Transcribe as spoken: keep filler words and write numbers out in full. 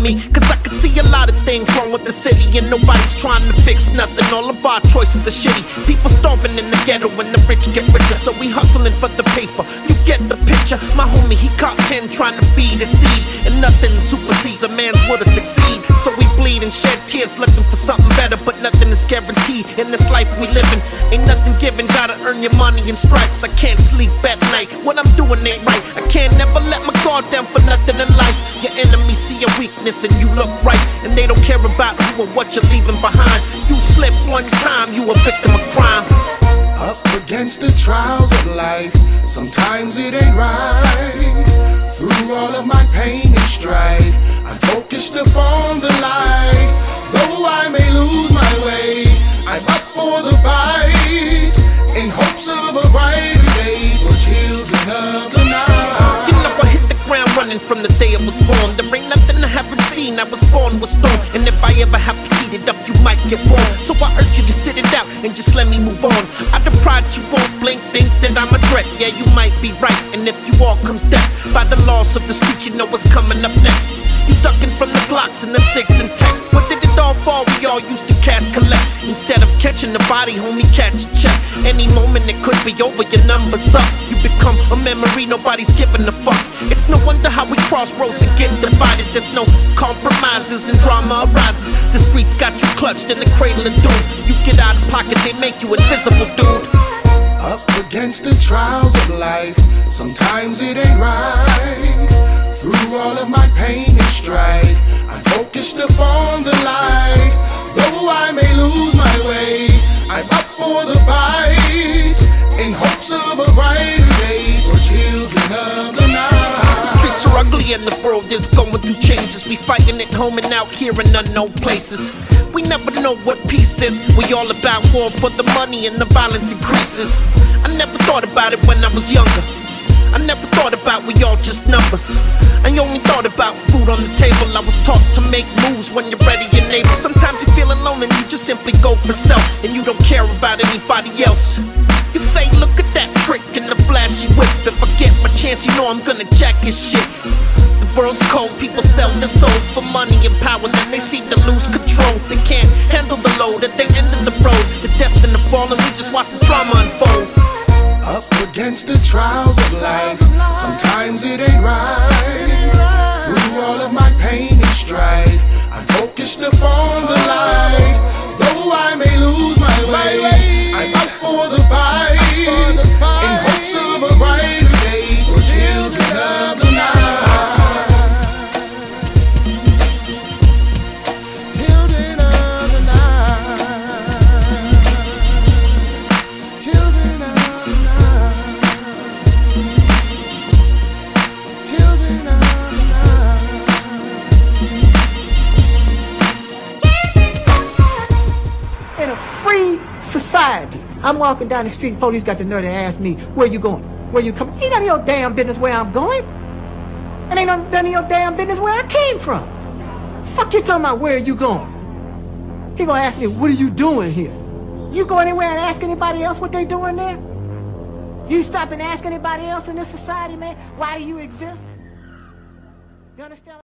me, cause I can see a lot of things wrong with the city, and nobody's trying to fix nothing. All of our choices are shitty. People starving in the ghetto and the rich get richer, so we hustling for the paper. You get the picture. My homie, he caught ten trying to feed a seed, and nothing supersedes a man's will to succeed. So we bleed and shed tears looking for something better, but nothing is guaranteed in this life we living. Ain't nothing given, gotta earn your money in stripes. I can't sleep at night, what I'm doing ain't right. I can't never let my guard down for nothing in life. Your enemies see your weakness and you look right, and they don't care about you and what you're leaving behind. You slip one time, you a victim of crime. Up against the trials of life, sometimes it ain't right. Through all of my pain and strife, I'm focused upon the light. Though I may lose my way, I'm up for the fight, in hopes of a brighter day for children of the night. You know I hit the ground running from the day I was born. There ain't nothing I haven't seen, I was born with storm. And if I ever have to heat it up, you might get warm. So I urge you to sit it out and just let me move on. I deprived you won't blink, think that I'm a threat. Yeah, you might be right, and if you all comes death by the laws of the street, you know what's coming up next. You ducking from the Glocks and the six and text. What did it all fall? We all used to cash collect. Instead of catching the body, homie, catch a check. Any moment it could be over, your number's up. You become a memory, nobody's giving a fuck. It's no wonder how we cross roads and get divided. There's no compromises and drama arises. The streets got you clutched in the cradle of doom. You get out of pocket, they make you invisible, dude. Up against the trials of life, sometimes it ain't right. Through all of my pain and strife, I'm focused upon the light. Though I may lose my way, I'm up for the fight, in hopes of a brighter day for children of the night. The streets are ugly and the world is going through changes. We fighting at home and out here in unknown places. We never know what peace is. We all about war for the money and the violence increases. I never thought about it when I was younger. I never thought about we all just numbers. I only thought about food on the table. I was taught to make moves when you're ready and able. Sometimes you feel alone and you just simply go for self, and you don't care about anybody else. You say, look at that trick and the flashy whip. If I get my chance, you know I'm gonna jack his shit. The world's cold, people sell their soul for money and power, then they seem to lose control. They can't handle the load at the end of the road. They're destined to fall and we just watch the drama unfold. Up against the trials of life, sometimes it ain't right. Through all of my pain and strife, I'm focused upon the light. Though I may lose my way, I'm up for the fight, in hopes of a brighter day for children of the night. Children of the night. Children of in a free society. I'm walking down the street, police got the nerve to ask me, where you going? Where you coming? Ain't none of your damn business where I'm going. And ain't none of your damn business where I came from. Fuck you talking about where you going? He gonna ask me, what are you doing here? You go anywhere and ask anybody else what they doing there? You stop and ask anybody else in this society, man, why do you exist? You understand?